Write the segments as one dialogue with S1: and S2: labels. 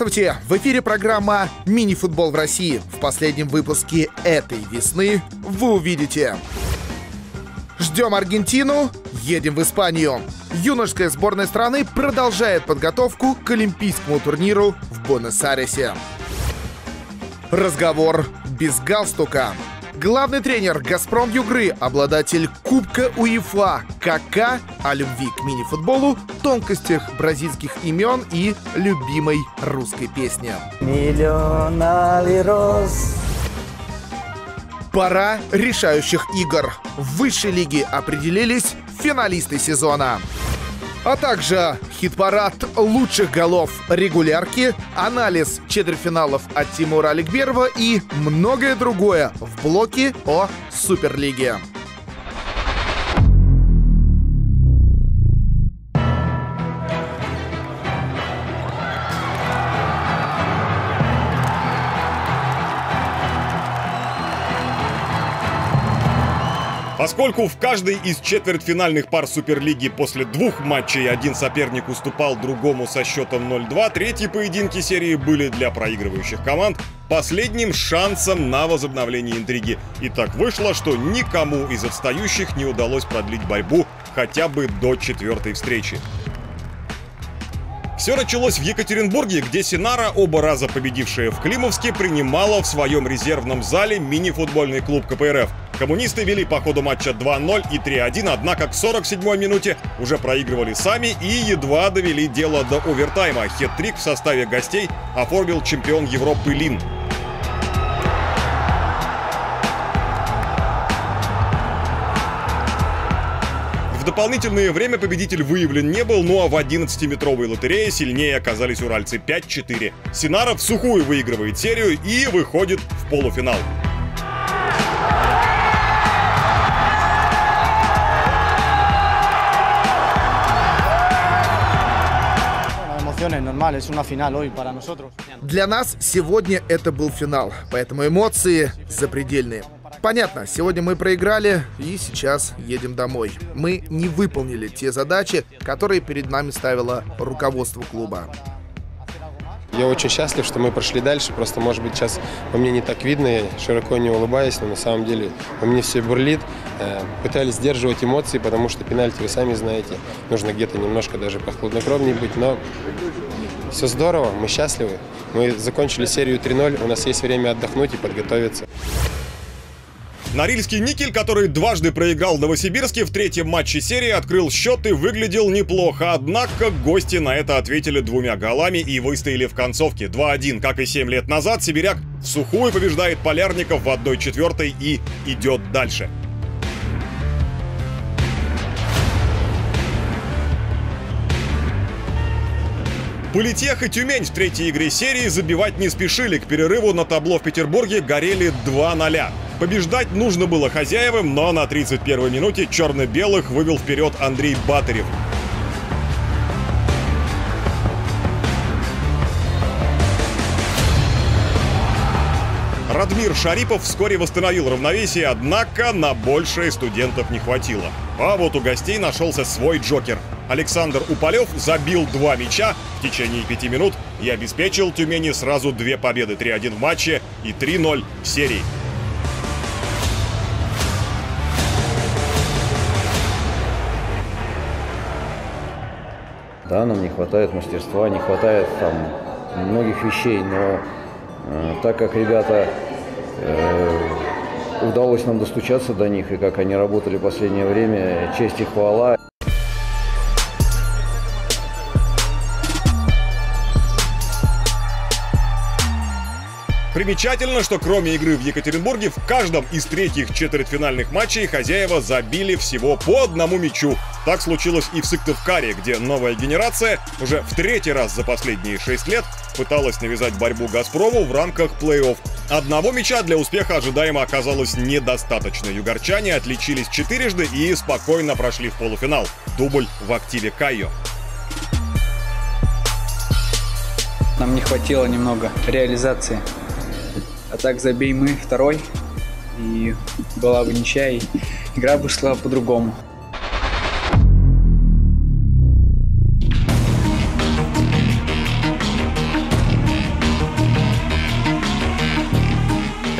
S1: Здравствуйте! В эфире программа «Мини-футбол в России». В последнем выпуске этой весны вы увидите: ждем Аргентину, едем в Испанию. Юношеская сборная страны продолжает подготовку к олимпийскому турниру в Буэнос-Айресе. Разговор без галстука. Главный тренер «Газпром Югры», обладатель Кубка УЕФА Кака, о любви к мини-футболу, тонкостях бразильских имен и любимой русской песне. Пора решающих игр. В высшей лиге определились финалисты сезона. А также хит-парад лучших голов регулярки, анализ четвертьфиналов от Тимура Аликберова и многое другое в блоке о Суперлиге.
S2: Поскольку в каждой из четвертьфинальных пар Суперлиги после двух матчей один соперник уступал другому со счетом 0-2, третьи поединки серии были для проигрывающих команд последним шансом на возобновление интриги. И так вышло, что никому из отстающих не удалось продлить борьбу хотя бы до четвертой встречи. Все началось в Екатеринбурге, где Синара, оба раза победившая в Климовске, принимала в своем резервном зале мини-футбольный клуб КПРФ. Коммунисты вели по ходу матча 2-0 и 3-1, однако к 47-й минуте уже проигрывали сами и едва довели дело до овертайма. Хет-трик в составе гостей оформил чемпион Европы Лин. В дополнительное время победитель выявлен не был, ну а в 11-метровой лотерее сильнее оказались уральцы 5-4. Синара в сухую выигрывает серию и выходит в полуфинал.
S1: Для нас сегодня это был финал, поэтому эмоции запредельные. Понятно, сегодня мы проиграли и сейчас едем домой. Мы не выполнили те задачи, которые перед нами ставило руководство клуба.
S3: Я очень счастлив, что мы прошли дальше. Просто, может быть, сейчас по мне не так видно, я широко не улыбаюсь, но на самом деле по мне все бурлит. Пытались сдерживать эмоции, потому что пенальти, вы сами знаете, нужно где-то немножко даже похладнокровнее быть, но все здорово, мы счастливы. Мы закончили серию 3-0, у нас есть время отдохнуть и подготовиться.
S2: Норильский «Никель», который дважды проиграл в Новосибирске, в третьем матче серии открыл счет и выглядел неплохо. Однако гости на это ответили двумя голами и выстояли в концовке 2-1. Как и 7 лет назад, сибиряк в сухую побеждает полярников в 1/4 и идет дальше. Политех и Тюмень в третьей игре серии забивать не спешили. К перерыву на табло в Петербурге горели 2-0. Побеждать нужно было хозяевам, но на 31-й минуте черно-белых вывел вперед Андрей Батырев. Радмир Шарипов вскоре восстановил равновесие, однако на большее студентов не хватило. А вот у гостей нашелся свой джокер. Александр Уполев забил 2 мяча в течение 5 минут и обеспечил Тюмени сразу 2 победы: 3-1 в матче и 3-0 в серии.
S4: Да, нам не хватает мастерства, не хватает там многих вещей, но так как ребята удалось нам достучаться до них, и как они работали в последнее время, честь и хвала.
S2: Примечательно, что кроме игры в Екатеринбурге, в каждом из третьих четвертьфинальных матчей хозяева забили всего по 1 мячу. Так случилось и в Сыктывкаре, где новая генерация уже в 3-й раз за последние 6 лет пыталась навязать борьбу «Газпрому» в рамках плей-офф. 1 мяча для успеха ожидаемо оказалось недостаточно. Югорчане отличились 4-жды и спокойно прошли в полуфинал. Дубль в активе Кайо.
S5: Нам не хватило немного реализации. А так забей мы второй, и была бы ничья, и игра бы шла по-другому.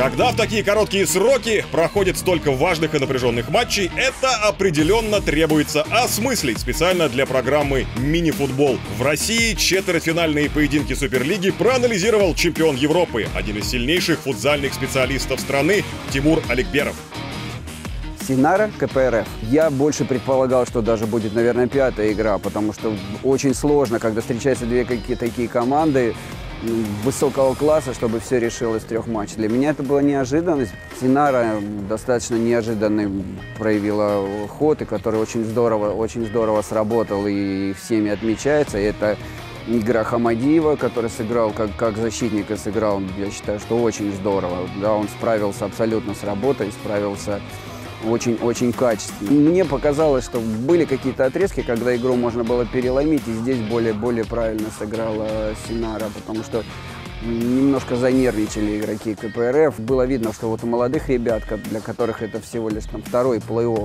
S2: Когда в такие короткие сроки проходит столько важных и напряженных матчей, это определенно требуется осмыслить специально для программы «Мини-футбол». В России четвертьфинальные поединки Суперлиги проанализировал чемпион Европы, один из сильнейших футзальных специалистов страны Тимур Аликберов.
S6: Синара, КПРФ. Я больше предполагал, что даже будет, наверное, 5-я игра, потому что очень сложно, когда встречаются две такие команды высокого класса, чтобы все решилось в 3 матчах. Для меня это была неожиданность. Синара достаточно неожиданный проявила ход, и который очень здорово сработал и всеми отмечается. И это игра Хамадиева, который сыграл как защитник и сыграл, я считаю, что очень здорово. Да, он справился абсолютно с работой, справился очень качественно. Мне показалось, что были какие-то отрезки, когда игру можно было переломить, и здесь более правильно сыграла Синара, потому что немножко занервничали игроки КПРФ. Было видно, что вот у молодых ребят, для которых это всего лишь там 2-й плей-офф,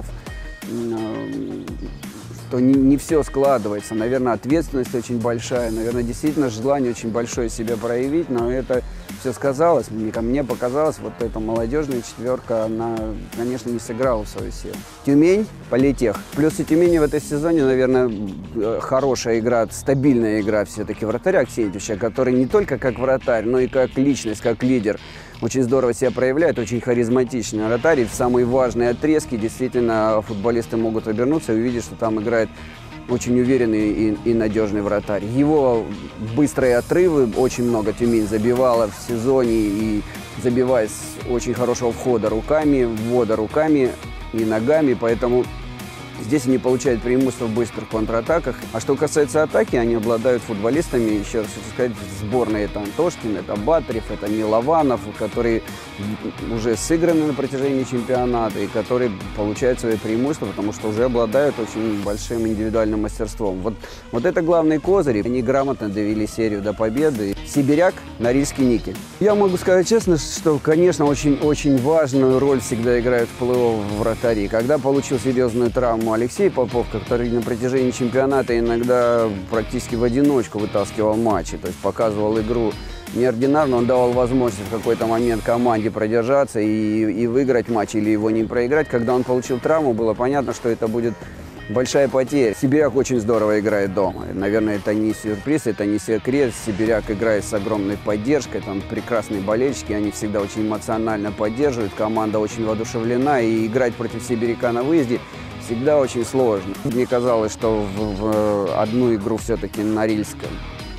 S6: что не все складывается. Наверное, ответственность очень большая, наверное, действительно желание очень большое себя проявить, но это все сказалось. Мне показалось, вот эта молодежная четверка, она, конечно, не сыграла в свою силу. Тюмень, Политех. Плюс у Тюмени в этой сезоне, наверное, хорошая игра, стабильная игра все-таки вратаря Аксентьевича, который не только как вратарь, но и как личность, как лидер очень здорово себя проявляет, очень харизматичный вратарь. И в самые важные отрезки действительно футболисты могут обернуться и увидеть, что там играет очень уверенный и надежный вратарь. Его быстрые отрывы очень много Тюмень забивала в сезоне, и забивая с очень хорошего входа руками, ввода руками и ногами, поэтому здесь они получают преимущество в быстрых контратаках. А что касается атаки, они обладают футболистами, еще раз хочу сказать, в сборной это Антошкин, это Батарев, это Милованов, которые уже сыграны на протяжении чемпионата и которые получают свои преимущества, потому что уже обладают очень большим индивидуальным мастерством. Вот это главный козырь. Они грамотно довели серию до победы. Сибиряк, Норильский Никель. Я могу сказать честно, что, конечно, очень важную роль всегда играют в плей-офф вратари. Когда получил серьезную травму Алексей Попов, который на протяжении чемпионата иногда практически в одиночку вытаскивал матчи, то есть показывал игру неординарно, он давал возможность в какой-то момент команде продержаться и выиграть матч или его не проиграть. Когда он получил травму, было понятно, что это будет большая потеря. Сибиряк очень здорово играет дома. Наверное, это не сюрприз, это не секрет. Сибиряк играет с огромной поддержкой, там прекрасные болельщики, они всегда очень эмоционально поддерживают, команда очень воодушевлена, и играть против Сибиряка на выезде всегда очень сложно. Мне казалось, что в одну игру все-таки Норильская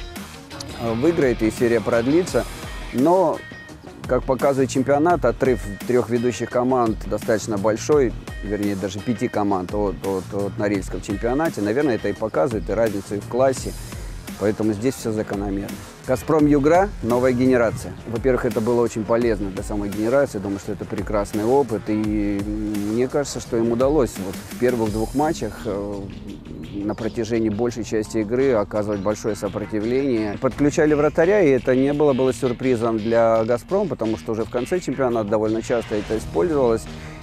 S6: выиграет и серия продлится, но, как показывает чемпионат, отрыв 3 ведущих команд достаточно большой, вернее, даже 5 команд от Норильска в чемпионате. Наверное, это и показывает и разницу и в классе, поэтому здесь все закономерно. «Газпром Югра» – новая генерация. Во-первых, это было очень полезно для самой генерации. Думаю, что это прекрасный опыт. И мне кажется, что им удалось вот в первых 2 матчах на протяжении большей части игры оказывать большое сопротивление. Подключали вратаря, и это не было сюрпризом для «Газпром», потому что уже в конце чемпионата довольно часто это использовалось.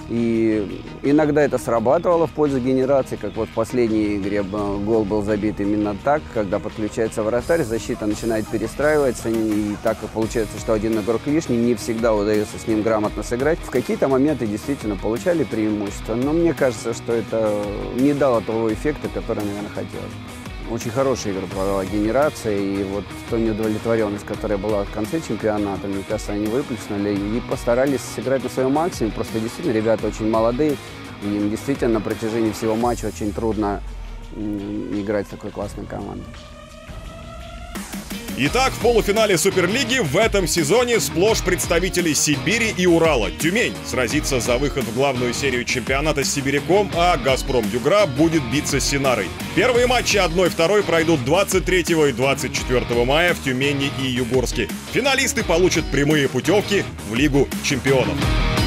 S6: И иногда это срабатывало в пользу генерации, как вот в последней игре гол был забит именно так, когда подключается вратарь, защита начинает перестраиваться, и так получается, что один игрок лишний, не всегда удается с ним грамотно сыграть. В какие-то моменты действительно получали преимущество, но мне кажется, что это не дало того эффекта, который, наверное, хотелось. Очень хорошая игра провела генерация, и вот та неудовлетворенность, которая была в конце чемпионата, мне кажется, они выплеснули и постарались сыграть на своем максимуме. Просто действительно ребята очень молодые, и им действительно на протяжении всего матча очень трудно играть с такой классной командой.
S2: Итак, в полуфинале Суперлиги в этом сезоне сплошь представители Сибири и Урала. Тюмень сразится за выход в главную серию чемпионата с Сибиряком, а «Газпром Югра» будет биться с Синарой. Первые матчи 1-2 пройдут 23 и 24 мая в Тюмени и Югорске. Финалисты получат прямые путевки в Лигу чемпионов.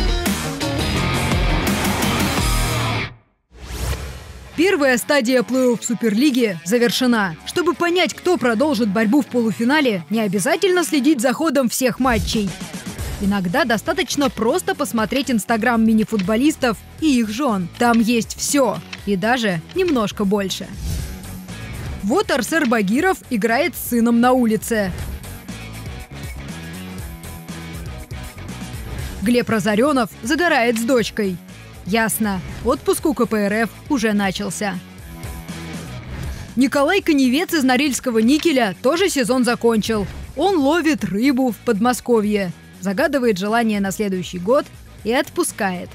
S7: Первая стадия плей-офф Суперлиги завершена. Чтобы понять, кто продолжит борьбу в полуфинале, не обязательно следить за ходом всех матчей. Иногда достаточно просто посмотреть инстаграм мини-футболистов и их жен. Там есть все. И даже немножко больше. Вот Арсер Багиров играет с сыном на улице. Глеб Разоренов загорает с дочкой. Ясно, отпуск у КПРФ уже начался. Николай Коневец из Норильского никеля тоже сезон закончил. Он ловит рыбу в Подмосковье, загадывает желание на следующий год и отпускает.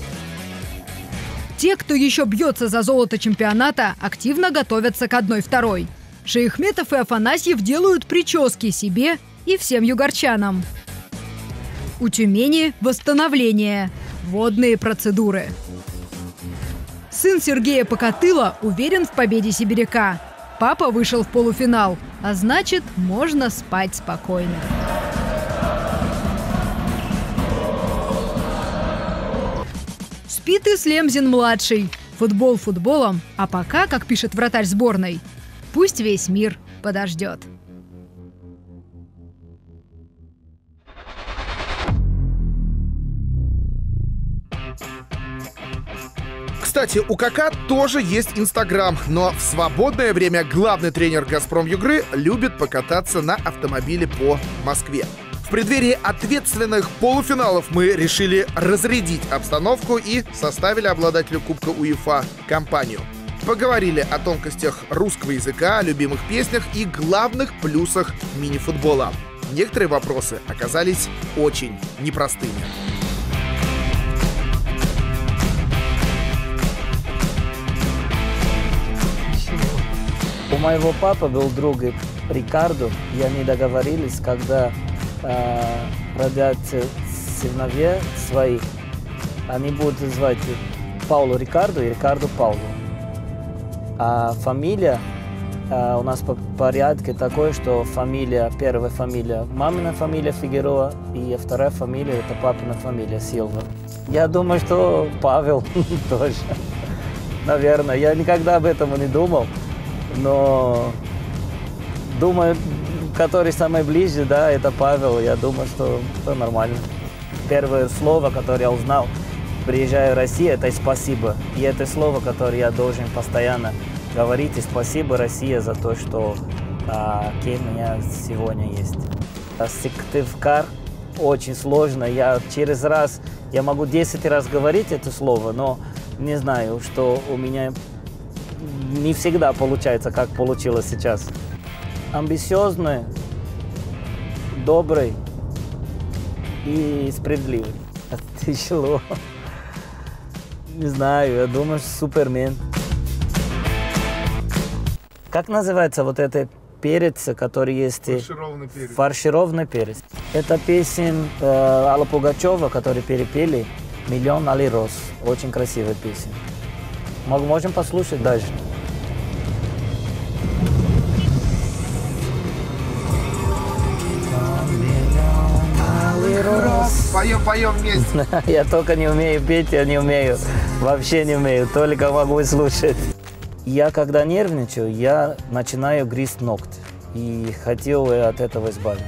S7: Те, кто еще бьется за золото чемпионата, активно готовятся к 1-2. Шейхметов и Афанасьев делают прически себе и всем югорчанам. У Тюмени восстановление, водные процедуры. Сын Сергея Покатыла уверен в победе сибиряка. Папа вышел в полуфинал, а значит, можно спать спокойно. Спит и Слемзин-младший. Футбол футболом, а пока, как пишет вратарь сборной, пусть весь мир подождет.
S1: Кстати, у Кака тоже есть Инстаграм, но в свободное время главный тренер «Газпром-Югры» любит покататься на автомобиле по Москве. В преддверии ответственных полуфиналов мы решили разрядить обстановку и составили обладателю Кубка УЕФА компанию. Поговорили о тонкостях русского языка, о любимых песнях и главных плюсах мини-футбола. Некоторые вопросы оказались очень непростыми.
S8: У моего папы был друг Рикардо, и они договорились, когда родят сыновья своих, они будут звать Пауло Рикардо и Рикардо Пауло. А фамилия у нас по порядке такой, что первая фамилия, мамина фамилия Фигероа, и вторая фамилия, это папина фамилия Силва. Я думаю, что Павел тоже. Наверное, я никогда об этом не думал. Но думаю, который самый ближе, да, это Павел. Я думаю, что это нормально. Первое слово, которое я узнал, приезжая в Россию, это «спасибо». И это слово, которое я должен постоянно говорить. И спасибо, Россия, за то, что кем у меня сегодня есть. Сыктывкар очень сложно. Я могу 10 раз говорить это слово, но не знаю, что у меня не всегда получается, как получилось сейчас. Амбициозный, добрый и справедливый. Тяжело. Не знаю, я думаю, Супермен. Как называется вот этот перец, который есть?
S1: Фаршированный перец.
S8: Фаршированный перец. Это песня Алла Пугачева, который перепели «Миллион алый роз». Очень красивая песня. Можем послушать дальше.
S1: Поем вместе.
S8: Я только не умею петь, я не умею. Вообще не умею, только могу слушать. Я когда нервничаю, я начинаю грызть ногти. И хотел от этого избавиться.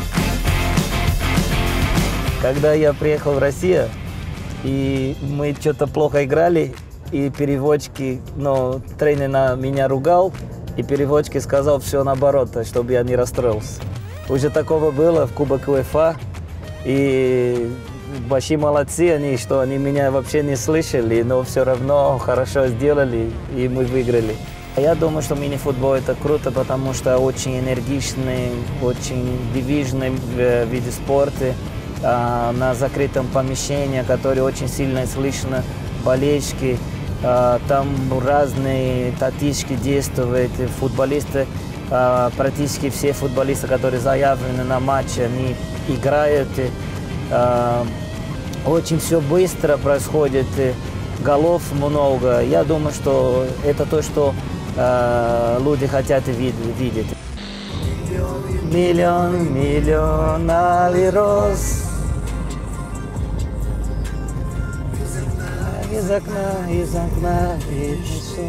S8: Когда я приехал в Россию, и мы что-то плохо играли, и переводчики, тренер меня ругал, и переводчик сказал все наоборот, чтобы я не расстроился. Уже такого было в Кубок УЕФА, и большие молодцы они, что они меня вообще не слышали, но все равно хорошо сделали, и мы выиграли. Я думаю, что мини-футбол это круто, потому что очень энергичный, очень движный вид спорта, на закрытом помещении, который очень сильно слышно болельщики. Там разные тактики действуют, футболисты, практически все футболисты, которые заявлены на матч, они играют. Очень все быстро происходит, голов много. Я думаю, что это то, что люди хотят видеть. Миллион алый роз. Из окна видно.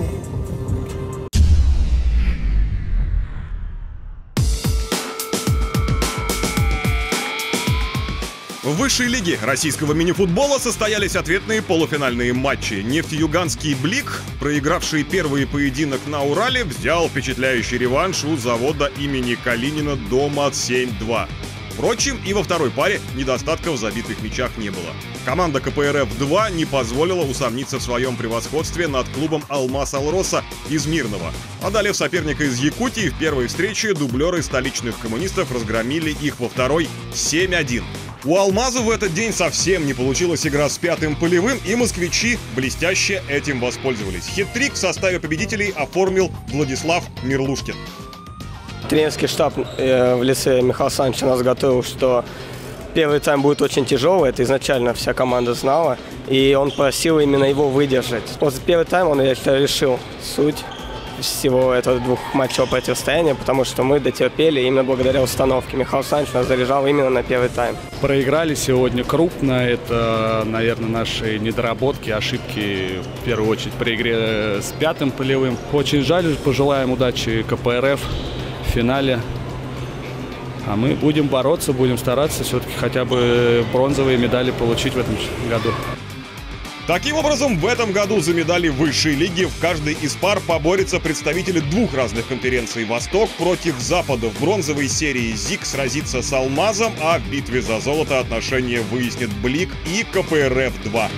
S2: В высшей лиге российского мини-футбола состоялись ответные полуфинальные матчи. Нефтеюганский «Блик», проигравший первый поединок на Урале, взял впечатляющий реванш у завода имени Калинина дома 7-2. Впрочем, и во второй паре недостатков в забитых мячах не было. Команда КПРФ-2 не позволила усомниться в своем превосходстве над клубом «Алмаз Алроса» из Мирного. Одолев соперника из Якутии, в первой встрече дублеры столичных коммунистов разгромили их во второй 7-1. У «Алмаза» в этот день совсем не получилась игра с пятым полевым, и москвичи блестяще этим воспользовались. Хет-трик в составе победителей оформил Владислав Мирлушкин.
S9: Тренерский штаб в лице Михаила Александровича нас готовил, что первый тайм будет очень тяжелый, это изначально вся команда знала, и он просил именно его выдержать. Вот первый тайм он решил суть всего этого двухматчевого противостояния, потому что мы дотерпели именно благодаря установке. Михаил Александрович нас заряжал именно на первый тайм.
S10: Проиграли сегодня крупно, это, наверное, наши недоработки, ошибки, в первую очередь, при игре с пятым полевым. Очень жаль, пожелаем удачи КПРФ в финале. А мы будем бороться, будем стараться все-таки хотя бы бронзовые медали получить в этом году.
S2: Таким образом, в этом году за медали высшей лиги в каждой из пар поборются представители двух разных конференций. «Восток» против «Запада». В бронзовой серии «ЗИК» сразится с «Алмазом», а в битве за золото отношения выяснят «Блик» и КПРФ-2.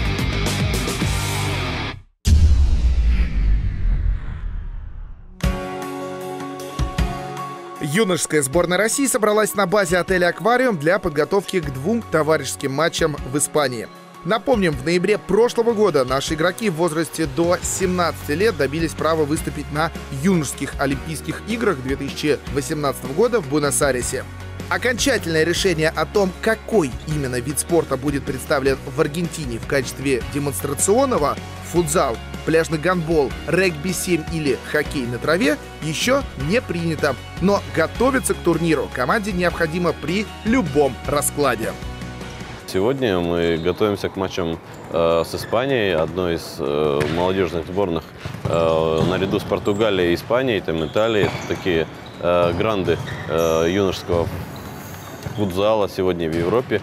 S1: Юношеская сборная России собралась на базе отеля «Аквариум» для подготовки к двум товарищеским матчам в Испании. Напомним, в ноябре прошлого года наши игроки в возрасте до 17 лет добились права выступить на юношеских Олимпийских играх 2018 года в Буэнос-Айресе. Окончательное решение о том, какой именно вид спорта будет представлен в Аргентине в качестве демонстрационного — футзал, пляжный гандбол, регби-7 или хоккей на траве — еще не принято. Но готовиться к турниру команде необходимо при любом раскладе.
S11: Сегодня мы готовимся к матчам с Испанией, одной из молодежных сборных, наряду с Португалией и Испанией, там Италией. Это такие гранды юношеского футзала сегодня в Европе.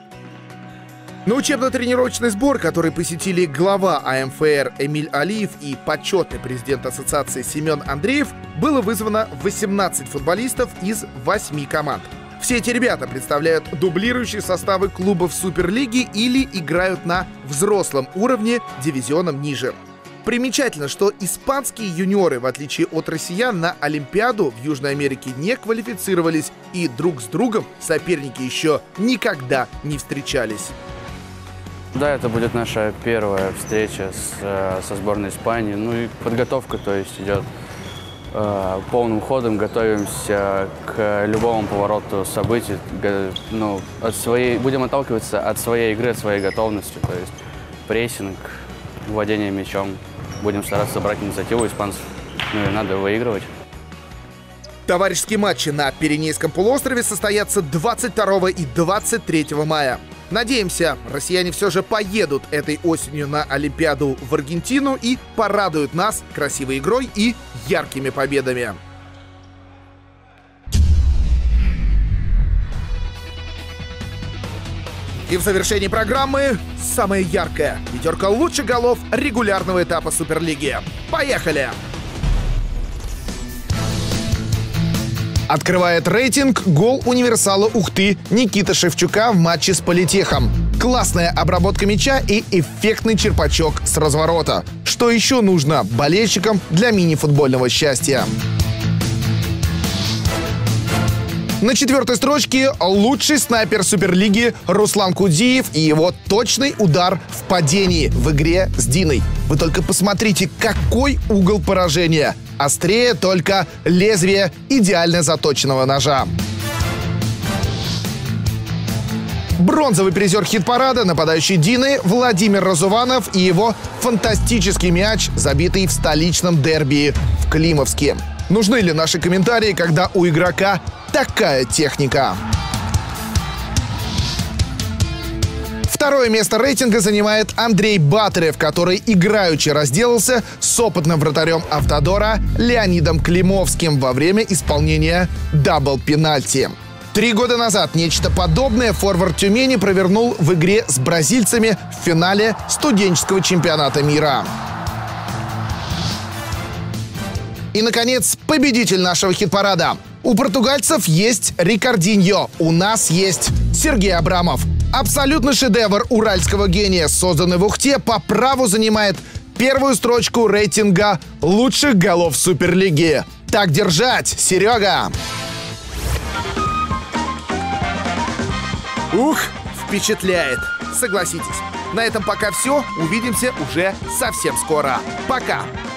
S1: На учебно-тренировочный сбор, который посетили глава АМФР Эмиль Алиев и почетный президент ассоциации Семен Андреев, было вызвано 18 футболистов из 8 команд. Все эти ребята представляют дублирующие составы клубов Суперлиги или играют на взрослом уровне дивизионом ниже. Примечательно, что испанские юниоры, в отличие от россиян, на Олимпиаду в Южной Америке не квалифицировались, и друг с другом соперники еще никогда не встречались.
S12: Да, это будет наша первая встреча со сборной Испании. Ну и подготовка, то есть, идет полным ходом, готовимся к любому повороту событий. Ну, будем отталкиваться от своей игры, от своей готовности, то есть прессинг, владение мячом. Будем стараться брать инициативу испанцев. Ну и надо выигрывать.
S1: Товарищеские матчи на Пиренейском полуострове состоятся 22 и 23 мая. Надеемся, россияне все же поедут этой осенью на Олимпиаду в Аргентину и порадуют нас красивой игрой и яркими победами. И в завершении программы самая яркая пятерка лучших голов регулярного этапа Суперлиги. Поехали! Открывает рейтинг гол универсала Ухты Никиты Шевчука в матче с Политехом. Классная обработка мяча и эффектный черпачок с разворота. Что еще нужно болельщикам для мини-футбольного счастья? На четвертой строчке лучший снайпер Суперлиги Руслан Кудиев и его точный удар в падении в игре с Диной. Вы только посмотрите, какой угол поражения. Острее только лезвие идеально заточенного ножа. Бронзовый призер хит-парада, нападающий Дины Владимир Разуванов и его фантастический мяч, забитый в столичном дерби в Климовске. Нужны ли наши комментарии, когда у игрока такая техника? Второе место рейтинга занимает Андрей Батырев, который играючи разделался с опытным вратарем Автодора Леонидом Климовским во время исполнения дабл-пенальти. 3 года назад нечто подобное форвард Тюмени провернул в игре с бразильцами в финале студенческого чемпионата мира. И, наконец, победитель нашего хит-парада. У португальцев есть Рикардиньо, у нас есть Сергей Абрамов. Абсолютный шедевр уральского гения, созданный в Ухте, по праву занимает первую строчку рейтинга лучших голов Суперлиги. Так держать, Серега! Ух, впечатляет, согласитесь. На этом пока все. Увидимся уже совсем скоро. Пока!